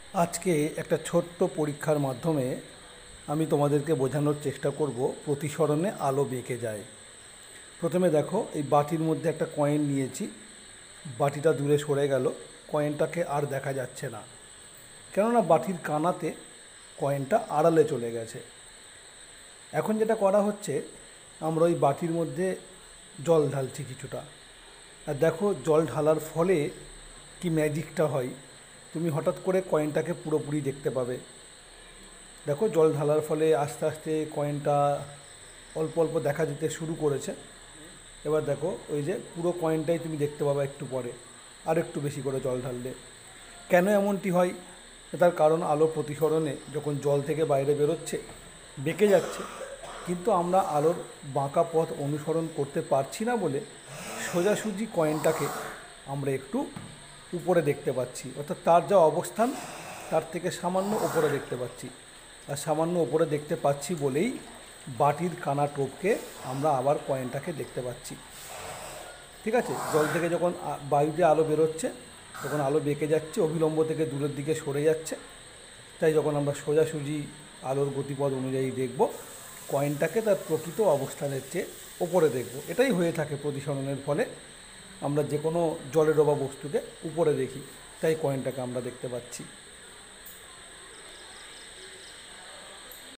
আজকে একটা ছোট্ট পরীক্ষার মাধ্যমে আমি তোমাদেরকে বোঝানোর চেষ্টা করব প্রতিসরণে আলো বেঁকে যায়। প্রথমে দেখো, এই বাটির মধ্যে একটা কয়েন নিয়েছি। বাটিটা দূরে সরে গেল, কয়েনটাকে আর দেখা যাচ্ছে না, কেননা বাটির কানাতে কয়েনটা আড়ালে চলে গেছে। এখন যেটা করা হচ্ছে, আমরা ওই বাটির মধ্যে জল ঢালছি কিছুটা। আর দেখো, জল ঢালার ফলে কি ম্যাজিকটা হয়, তুমি হঠাৎ করে কয়েনটাকে পুরোপুরি দেখতে পাবে। দেখো, জল ঢালার ফলে আস্তে আস্তে কয়েনটা অল্প অল্প দেখা যেতে শুরু করেছে। এবার দেখো, ওই যে পুরো কয়েনটাই তুমি দেখতে পাবে একটু পরে, আর একটু বেশি করে জল ঢাললে। কেন এমনটি হয়? তার কারণ আলো প্রতিসরণে যখন জল থেকে বাইরে বেরোচ্ছে বেঁকে যাচ্ছে, কিন্তু আমরা আলোর বাঁকা পথ অনুসরণ করতে পারছি না বলে সোজাসুজি কয়েনটাকে আমরা একটু উপরে দেখতে পাচ্ছি, অর্থাৎ তার যা অবস্থান তার থেকে সামান্য ওপরে দেখতে পাচ্ছি। আর সামান্য ওপরে দেখতে পাচ্ছি বলেই বাটির কানা টোপকে আমরা আবার কয়েনটাকে দেখতে পাচ্ছি। ঠিক আছে, জল থেকে যখন বায়ুতে আলো বেরোচ্ছে তখন আলো বেঁকে যাচ্ছে, অভিলম্ব থেকে দূরের দিকে সরে যাচ্ছে। তাই যখন আমরা সোজাসুজি আলোর গতিপথ অনুযায়ী দেখব, কয়েনটাকে তার প্রকৃত অবস্থানের চেয়ে ওপরে দেখব। এটাই হয়ে থাকে প্রতিসরণের ফলে। আমরা যে কোনো জলে ডোবা বস্তুকে উপরে দেখি, তাই কয়েনটাকে আমরা দেখতে পাচ্ছি।